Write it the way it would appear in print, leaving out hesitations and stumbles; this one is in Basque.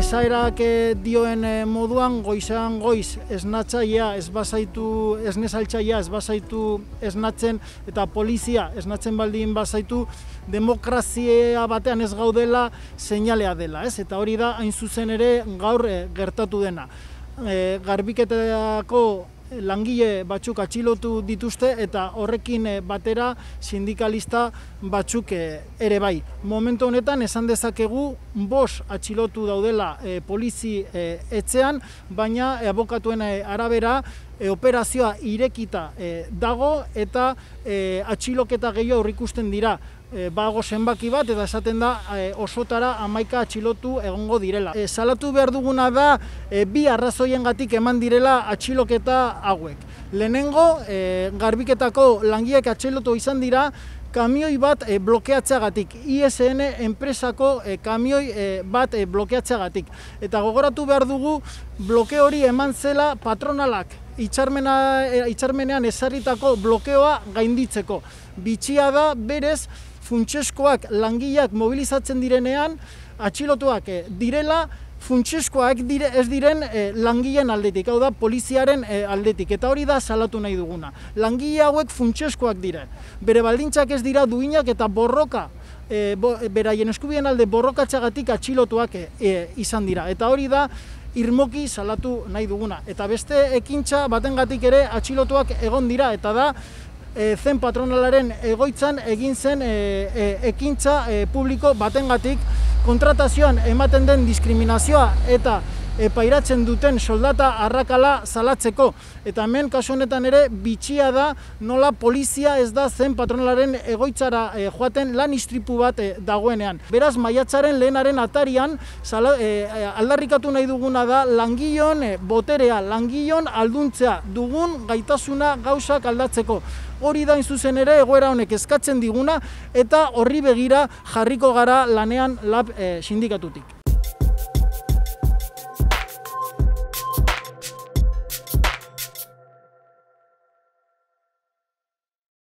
esaerak dioen moduan, goizean goiz esnatzailea ez bazaitu, esnesaltzailea ez bazaitu esnatzen, eta polizia esnatzen baldin bazaitu, demokrazia batean ez gaudela seinalea dela, ez? Eta hori da hain zuzen ere gaur gertatu dena. Garbiketako langile batzuk atxilotu dituzte eta horrekin batera sindikalista batzuk ere bai. Momentu honetan esan dezakegu 5 atxilotu daudela polizi etxean, baina abokatuen arabera operazioa irekita dago eta atxiloketa gehiago aurreikusten dira. Bago zenbaki bat eta esaten da osotara 11 atxilotu egongo direla. Salatu behar duguna da 2 arrazoiengatik eman direla atxiloketa hauek. Lehenengo, garbiketako langileak atxilotu izan dira kamioi bat blokeatzeagatik, ISN enpresako kamioi bat blokeatzeagatik. Eta gogoratu behar dugu blokeo hori eman zela patronalak hitzarmenean ezarritako blokeoa gainditzeko. Bitxia da berez funtseskoak langileak mobilizatzen direnean, atxilotuak direla, funtseskoak ez diren langileen aldetik, hau da poliziaren aldetik, eta hori da salatu nahi duguna. Langile hauek funtseskoak dire, bere baldintzak ez dira duinak eta borroka, beraien eskubien alde borrokatzagatik atxilotuak izan dira, eta hori da irmoki salatu nahi duguna. Eta beste ekintza batengatik ere atxilotuak egon dira, eta da zen patronalaren egoitzan egin zen ekintza publiko batengatik kontratazioan ematen den diskriminazioa eta pairatzen duten soldata arrakala salatzeko. Eta hemen kasu honetan ere bitxia da nola polizia ez da zen patronalaren egoitzara joaten lan istripu bat dagoenean. Beraz, maiatzaren lehenaren atarian aldarrikatu nahi duguna da langileon boterea, langileon alduntzea, dugun gaitasuna gauzak aldatzeko. Hori da zuzen ere egoera honek eskatzen diguna eta horri begira jarriko gara lanean LAB sindikatutik.